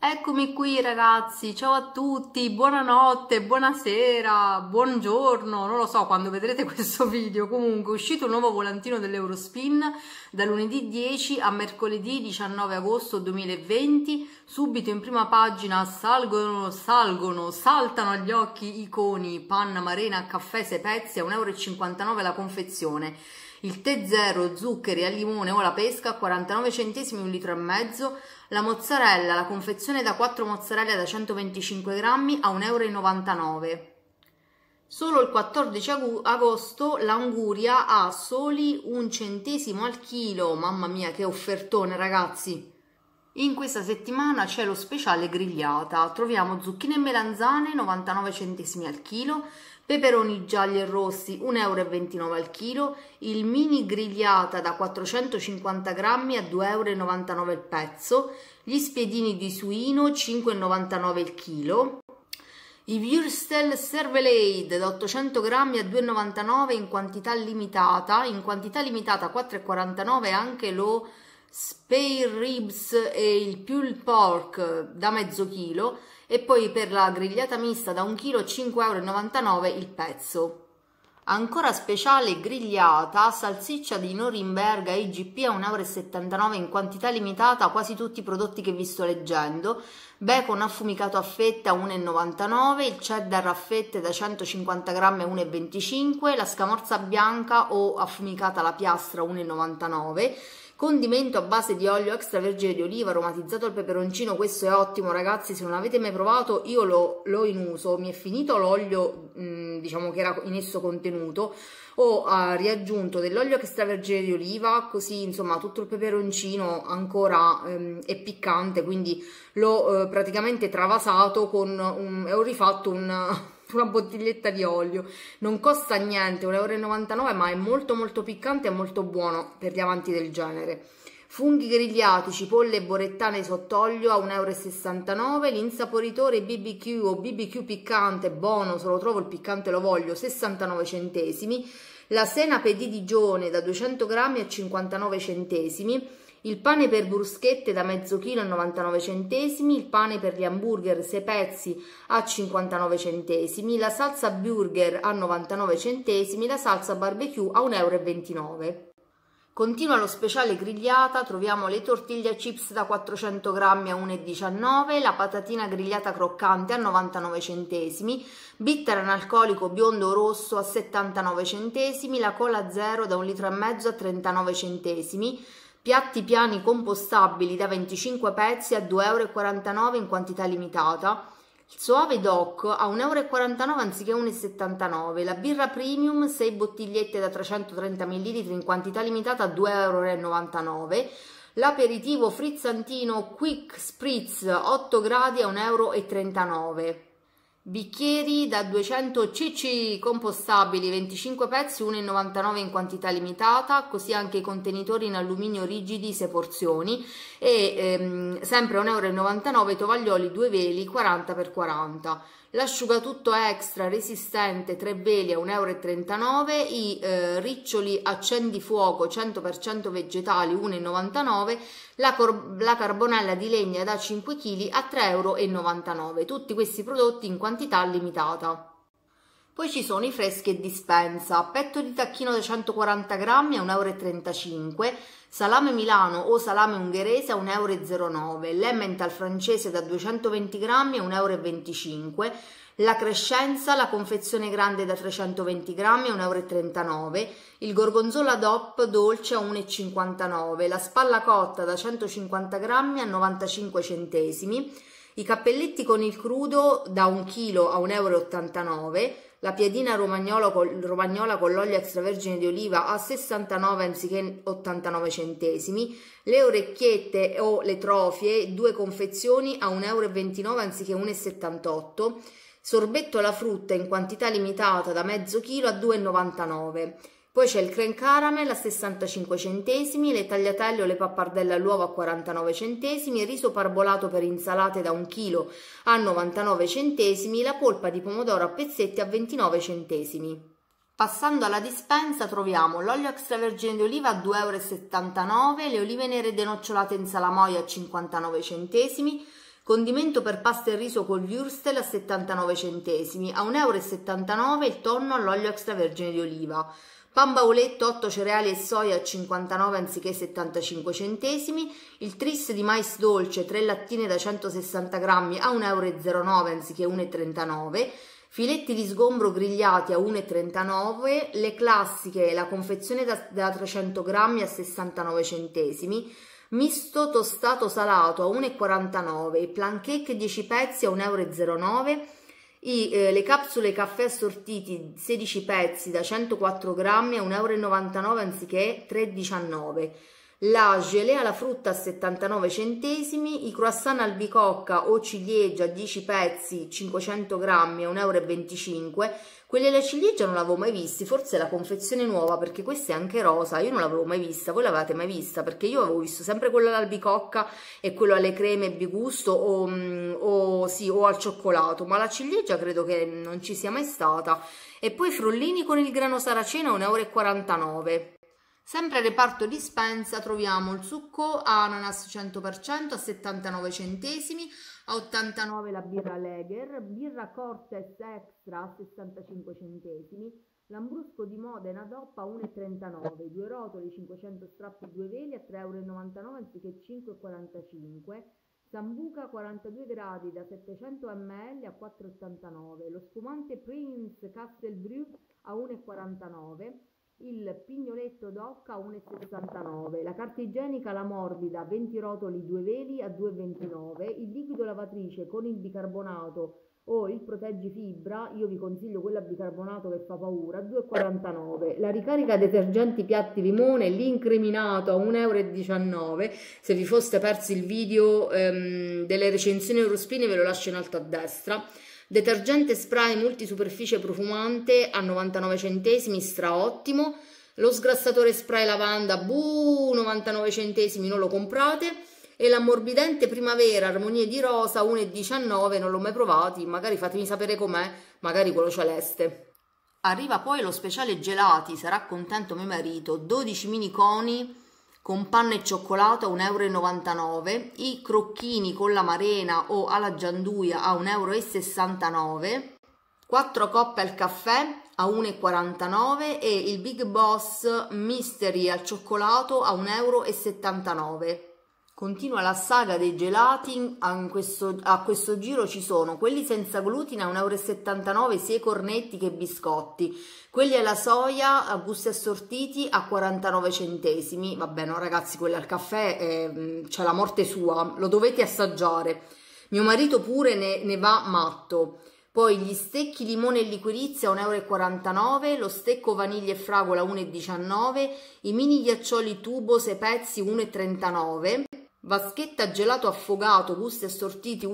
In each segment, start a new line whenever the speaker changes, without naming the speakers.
Eccomi qui ragazzi, ciao a tutti, buonanotte, buonasera, buongiorno, non lo so quando vedrete questo video. Comunque è uscito un nuovo volantino dell'Eurospin da lunedì 10 a mercoledì 19 agosto 2020. Subito in prima pagina saltano agli occhi i coni panna, marena, caffè 6 pezzi a 1,59 € la confezione. Il tè zero, zuccheri al limone o alla pesca a 49 centesimi, 1,5 litri. La mozzarella, la confezione da 4 mozzarella da 125 grammi a 1,99 €. Solo il 14 agosto l'anguria a soli 1 centesimo al chilo. Mamma mia, che offertone ragazzi! In questa settimana c'è lo speciale grigliata. Troviamo zucchine e melanzane 99 centesimi al chilo, peperoni gialli e rossi 1,29 € al chilo, il mini grigliata da 450 grammi a 2,99 € il pezzo, gli spiedini di suino 5,99 € il chilo, i Würstel Cervelade da 800 grammi a 2,99 € in quantità limitata 4,49 € anche lo spare ribs e il pulled pork da mezzo chilo, e poi per la grigliata mista da 1 chilo 5,99 € il pezzo. Ancora speciale grigliata, salsiccia di Norimberga IGP a 1,79 € in quantità limitata, quasi tutti i prodotti che vi sto leggendo. Bacon affumicato a fette a 1,99 €, il cheddar a fette da 150 grammi a 1,25 €, la scamorza bianca o affumicata alla piastra a 1,99 €. Condimento a base di olio extravergine di oliva aromatizzato al peperoncino, questo è ottimo ragazzi, se non l'avete mai provato io l'ho in uso, mi è finito l'olio diciamo che era in esso contenuto, ho riaggiunto dell'olio extravergine di oliva, così insomma tutto il peperoncino ancora è piccante, quindi l'ho praticamente travasato e ho rifatto una bottiglietta di olio. Non costa niente, 1,99 €, ma è molto piccante e molto buono per gli amanti del genere. Funghi grigliati, cipolle e borettane sott'olio a 1,69 €, l'insaporitore BBQ o BBQ piccante, buono, se lo trovo il piccante lo voglio, 69 centesimi, la senape di Digione da 200 grammi a 59 centesimi, il pane per bruschette da mezzo chilo a 99 centesimi, il pane per gli hamburger 6 pezzi a 59 centesimi, la salsa burger a 99 centesimi, la salsa barbecue a 1,29 €. Continua lo speciale grigliata, troviamo le tortiglie chips da 400 grammi a 1,19 €, la patatina grigliata croccante a 99 centesimi, bitter analcolico biondo o rosso a 79 centesimi, la cola zero da 1,5 litri a 39 centesimi, piatti piani compostabili da 25 pezzi a 2,49 € in quantità limitata, il Soave Doc a 1,49 € anziché 1,79 €, la birra premium 6 bottigliette da 330 ml in quantità limitata a 2,99 €, l'aperitivo frizzantino Quick Spritz 8 gradi a 1,39 €. Bicchieri da 200 cc compostabili 25 pezzi 1,99 € in quantità limitata, così anche i contenitori in alluminio rigidi 6 porzioni e sempre 1,99 € i tovaglioli 2 veli 40x40. L'asciugatutto extra resistente 3 veli a 1,39 €, i riccioli accendifuoco 100% vegetali 1,99 €, la carbonella di legna da 5 kg a 3,99 €, tutti questi prodotti in quantità limitata. Poi ci sono i freschi e dispensa, petto di tacchino da 140 grammi a 1,35 €, salame Milano o salame ungherese a 1,09 €, l'Emmental francese da 220 grammi a 1,25 €, la Crescenza, la confezione grande da 320 grammi a 1,39 €, il gorgonzola DOP dolce a 1,59 €, la spalla cotta da 150 grammi a 95 centesimi, i cappelletti con il crudo da 1 chilo a 1,89 €, la piadina romagnola con l'olio extravergine di oliva a 69 anziché 89 centesimi, le orecchiette o le trofie 2 confezioni a 1,29 € anziché 1,78 €, sorbetto alla frutta in quantità limitata da mezzo chilo a 2,99 €. Poi c'è il creme caramel a 65 centesimi, le tagliatelle o le pappardelle all'uovo a 49 centesimi, il riso parbonato per insalate da 1 chilo a 99 centesimi, la polpa di pomodoro a pezzetti a 29 centesimi. Passando alla dispensa troviamo l'olio extravergine di oliva a 2,79 €, le olive nere denocciolate in salamoia a 59 centesimi, Condimento per pasta e riso col würstel a 79 centesimi, a 1,79 € il tonno all'olio extravergine di oliva. Pan bauletto 8 cereali e soia a 59 anziché 75 centesimi, il tris di mais dolce 3 lattine da 160 grammi a 1,09 € anziché 1,39 €, filetti di sgombro grigliati a 1,39 €, le classiche, la confezione da 300 grammi a 69 centesimi, misto tostato salato a 1,49 €, i pancake 10 pezzi a 1,09 €, le capsule caffè assortiti 16 pezzi da 104 grammi a 1,99 € anziché 3,19 €, la gelée alla frutta a 79 centesimi, i croissant albicocca o ciliegia 10 pezzi 500 grammi a 1,25 €. Quelli alla ciliegia non l'avevo mai visti, forse è la confezione nuova perché questa è anche rosa, io non l'avevo mai vista, voi l'avete mai vista? Perché io avevo visto sempre quello all'albicocca e quello alle creme bigusto o al cioccolato, ma la ciliegia credo che non ci sia mai stata. E poi frullini con il grano saraceno a 1,49 €. Sempre al reparto dispensa troviamo il succo ananas 100% a 79 centesimi, a 89 la birra Lager, birra Cortes Extra a 65 centesimi, lambrusco di Modena DOP a 1,39 €, due rotoli 500 strappi due veli a 3,99 € anziché 5,45 €, Sambuca 42 gradi da 700 ml a 4,89 €, lo spumante Prince Castle Bru a 1,49 €, il pignoletto DOC a 1,69 €, la carta igienica La Morbida 20 rotoli 2 veli a 2,29 €, il liquido lavatrice con il bicarbonato o il proteggi fibra, io vi consiglio quella bicarbonato che fa paura, a 2,49 €, la ricarica detergenti piatti limone, l'incriminato a 1,19 €, se vi foste persi il video delle recensioni Eurospin ve lo lascio in alto a destra. Detergente spray multisuperficie profumante a 99 centesimi, stra ottimo. Lo sgrassatore spray lavanda, 99 centesimi, non lo comprate. E l'ammorbidente primavera armonie di rosa, 1,19 €, non l'ho mai provati, magari fatemi sapere com'è, magari quello celeste. Arriva poi lo speciale gelati, sarà contento mio marito, 12 mini coni con panna e cioccolato a 1,99 €, i crocchini con la marena o alla gianduia a 1,69 €, 4 coppe al caffè a 1,49 € e il Big Boss Mystery al cioccolato a 1,79 €. Continua la saga dei gelati, a questo giro ci sono quelli senza glutine a 1,79 € sia i cornetti che i biscotti, quelli alla soia a gusti assortiti a 49 centesimi, vabbè no ragazzi, quelli al caffè c'è la morte sua, lo dovete assaggiare, mio marito pure ne va matto. Poi gli stecchi limone e liquirizia a 1,49 €, lo stecco vaniglia e fragola 1,19 €, i mini ghiaccioli tubo 6 pezzi 1,39 €, vaschetta gelato affogato gusti assortiti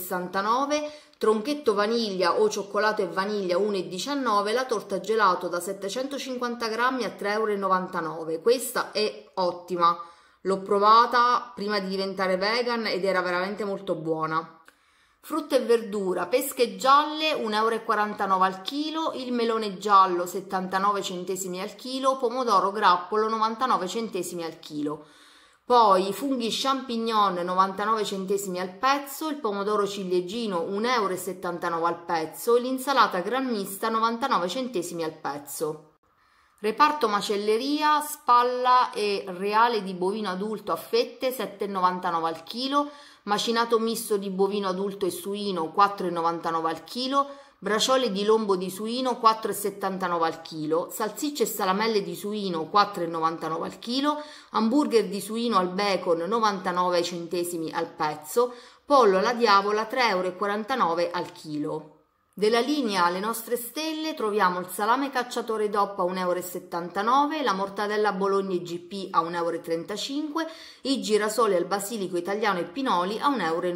1,69 €, tronchetto vaniglia o cioccolato e vaniglia 1,19 €, la torta gelato da 750 grammi a 3,99 €. Questa è ottima, l'ho provata prima di diventare vegan ed era veramente molto buona. Frutta e verdura, pesche gialle 1,49 € al chilo, il melone giallo 79 centesimi al chilo, pomodoro grappolo 99 centesimi al chilo. Poi i funghi champignon 99 centesimi al pezzo, il pomodoro ciliegino 1,79 € al pezzo e l'insalata gran mista 99 centesimi al pezzo. Reparto macelleria, spalla e reale di bovino adulto a fette 7,99 € al chilo, macinato misto di bovino adulto e suino 4,99 € al chilo, braciole di lombo di suino 4,79 € al chilo, salsicce e salamelle di suino 4,99 € al chilo, hamburger di suino al bacon 99 centesimi al pezzo, pollo alla diavola 3,49 € al chilo. Della linea Le Nostre Stelle troviamo il salame cacciatore DOP a 1,79 €, la mortadella Bologna GP a 1,35 €, i girasoli al basilico italiano e pinoli a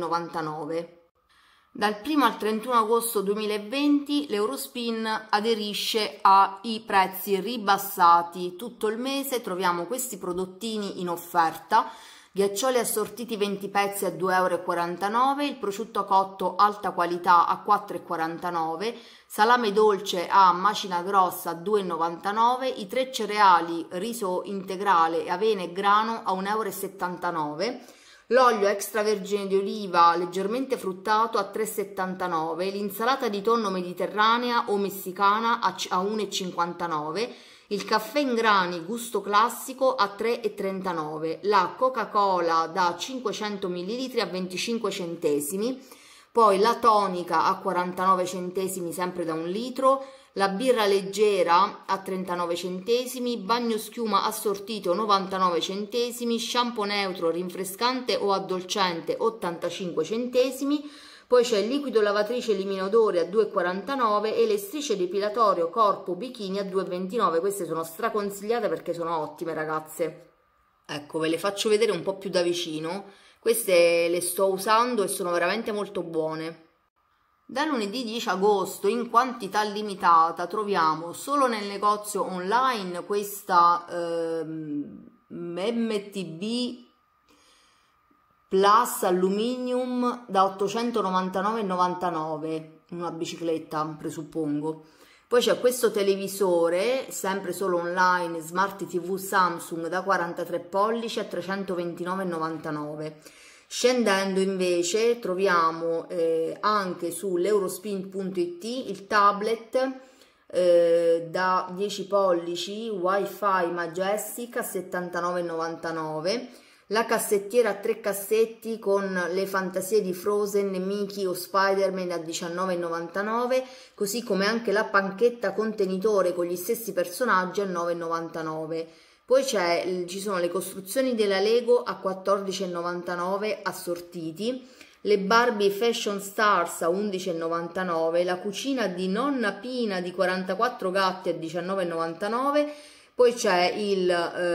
1,99 €. Dal 1 al 31 agosto 2020 l'Eurospin aderisce ai prezzi ribassati. Tutto il mese troviamo questi prodottini in offerta. Ghiaccioli assortiti 20 pezzi a 2,49 €, il prosciutto cotto alta qualità a 4,49 €, salame dolce a macina grossa a 2,99 €, i 3 cereali riso integrale, avena e grano a 1,79 €, l'olio extravergine di oliva leggermente fruttato a 3,79, l'insalata di tonno mediterranea o messicana a 1,59, il caffè in grani gusto classico a 3,39, la Coca-Cola da 500 ml a 25 centesimi, poi la tonica a 49 centesimi sempre da 1 litro, la birra leggera a 39 centesimi, bagno schiuma assortito 99 centesimi, shampoo neutro rinfrescante o addolcente 85 centesimi, poi c'è il liquido lavatrice eliminodore a 2,49 e le strisce depilatorio corpo bikini a 2,29. Queste sono straconsigliate perché sono ottime, ragazze. Ecco, ve le faccio vedere un po' più da vicino. Queste le sto usando e sono veramente molto buone. Da lunedì 10 agosto in quantità limitata troviamo solo nel negozio online questa MTB Plus Aluminium da 899,99, una bicicletta presuppongo. Poi c'è questo televisore, sempre solo online, Smart TV Samsung da 43 pollici a 329,99. Scendendo invece troviamo anche sull'eurospin.it il tablet da 10 pollici Wi-Fi Majestic a 79,99, la cassettiera a 3 cassetti con le fantasie di Frozen, Mickey o Spider-Man a 19,99, così come anche la panchetta contenitore con gli stessi personaggi a 9,99. Poi ci sono le costruzioni della Lego a 14,99 assortiti, le Barbie Fashion Stars a 11,99, la cucina di Nonna Pina di 44 gatti a 19,99, poi c'è il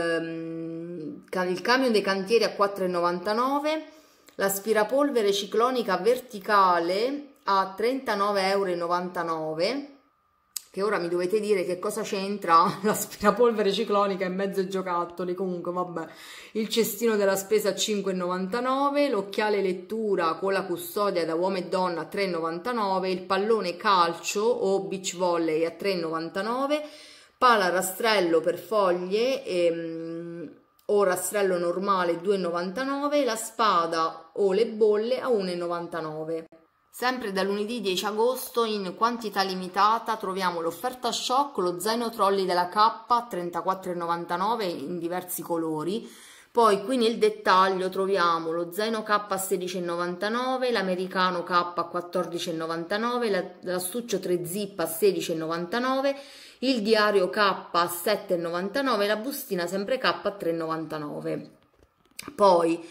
camion dei cantieri a 4,99, l'aspirapolvere ciclonica verticale a 39,99 €, che ora mi dovete dire che cosa c'entra l'aspirapolvere ciclonica in mezzo ai giocattoli. Comunque vabbè, il cestino della spesa a 5,99, l'occhiale lettura con la custodia da uomo e donna a 3,99, il pallone calcio o beach volley a 3,99, pala rastrello per foglie o rastrello normale 2,99, la spada o le bolle a 1,99. Sempre da lunedì 10 agosto in quantità limitata troviamo l'offerta shock, lo zaino trolley della K a 34,99 in diversi colori. Poi qui nel dettaglio troviamo lo zaino K a 16,99, l'americano K a 14,99, l'astuccio 3 zip a 16,99, il diario K a 7,99, la bustina sempre K a 3,99. Poi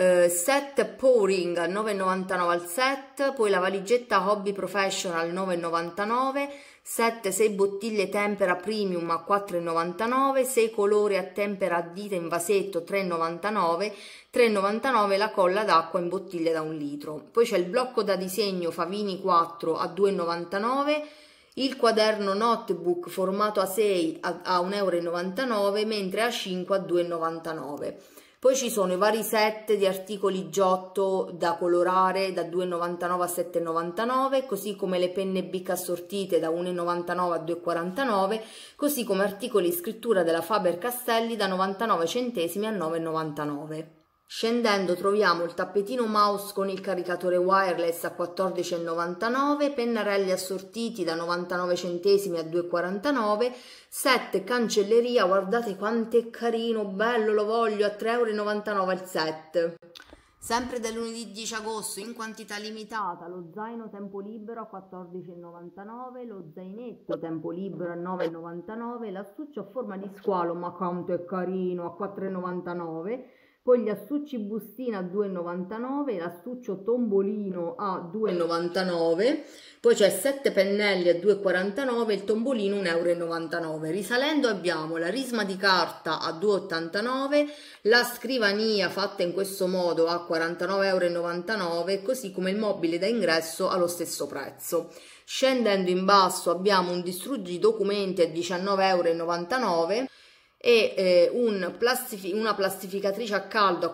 set pouring a 9,99 al set, poi la valigetta Hobby Professional 9,99, 6 bottiglie tempera premium a 4,99, 6 colori a tempera a dita in vasetto 3,99, 3,99 la colla d'acqua in bottiglia da 1 litro. Poi c'è il blocco da disegno Favini 4 a 2,99, il quaderno notebook formato A6 a 1,99 €, mentre A5 a 2,99. Poi ci sono i vari set di articoli Giotto da colorare da 2,99 a 7,99, così come le penne Bic assortite da 1,99 a 2,49, così come articoli scrittura della Faber-Castelli da 99 centesimi a 9,99. Scendendo troviamo il tappetino mouse con il caricatore wireless a 14,99, pennarelli assortiti da 99 centesimi a 2,49, set cancelleria, guardate quanto è carino, bello, lo voglio, a 3,99 € il set. Sempre da lunedì 10 agosto in quantità limitata lo zaino tempo libero a 14,99, lo zainetto tempo libero a 9,99, l'astuccio a forma di squalo, ma quanto è carino, a 4,99. Poi gli astucci bustina a 2,99, l'astuccio tombolino a 2,99, poi c'è 7 pennelli a 2,49, il tombolino 1,99 €. Risalendo abbiamo la risma di carta a 2,89, la scrivania fatta in questo modo a 49,99 €, così come il mobile da ingresso allo stesso prezzo. Scendendo in basso abbiamo un distruggi documenti a 19,99 € e una plastificatrice a caldo a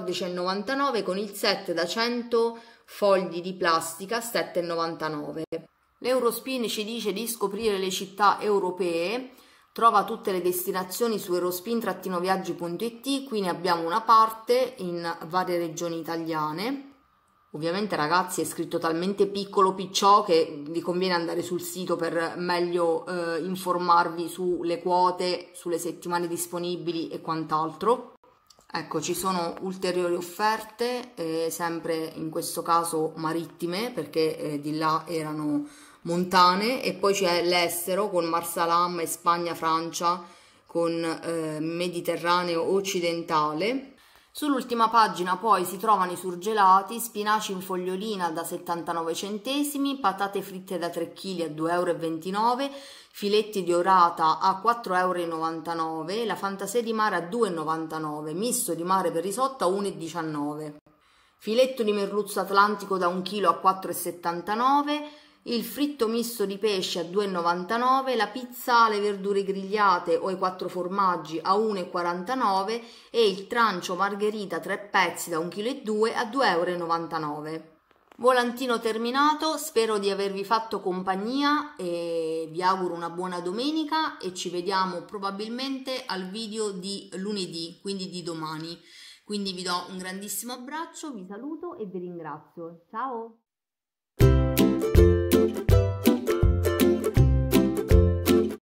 14,99 con il set da 100 fogli di plastica a 7,99. L'Eurospin ci dice di scoprire le città europee Trova tutte le destinazioni su eurospin-viaggi.it, qui ne abbiamo una parte in varie regioni italiane. Ovviamente ragazzi è scritto talmente piccolo picciò che vi conviene andare sul sito per meglio informarvi sulle quote, sulle settimane disponibili e quant'altro. Ecco, ci sono ulteriori offerte, sempre in questo caso marittime, perché di là erano montane, e poi c'è l'estero con Marsalam e Spagna, Francia, con Mediterraneo occidentale. Sull'ultima pagina poi si trovano i surgelati, spinaci in fogliolina da 79 centesimi, patate fritte da 3 kg a 2,29 €, filetti di orata a 4,99 €, la fantasia di mare a 2,99 €, misto di mare per risotto a 1,19 €, filetto di merluzzo atlantico da 1 kg a 4,79 €, il fritto misto di pesce a 2,99 €, la pizza alle verdure grigliate o ai 4 formaggi a 1,49 € e il trancio margherita 3 pezzi da 1,2 kg a 2,99 €. Volantino terminato, spero di avervi fatto compagnia e vi auguro una buona domenica e ci vediamo probabilmente al video di lunedì, quindi di domani. Quindi vi do un grandissimo abbraccio, vi saluto e vi ringrazio. Ciao!